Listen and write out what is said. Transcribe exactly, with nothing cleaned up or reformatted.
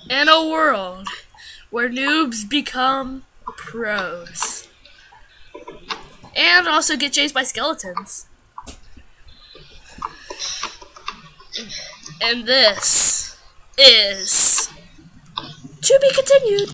in a world where noobs become pros. And also get chased by skeletons. And this is to be continued.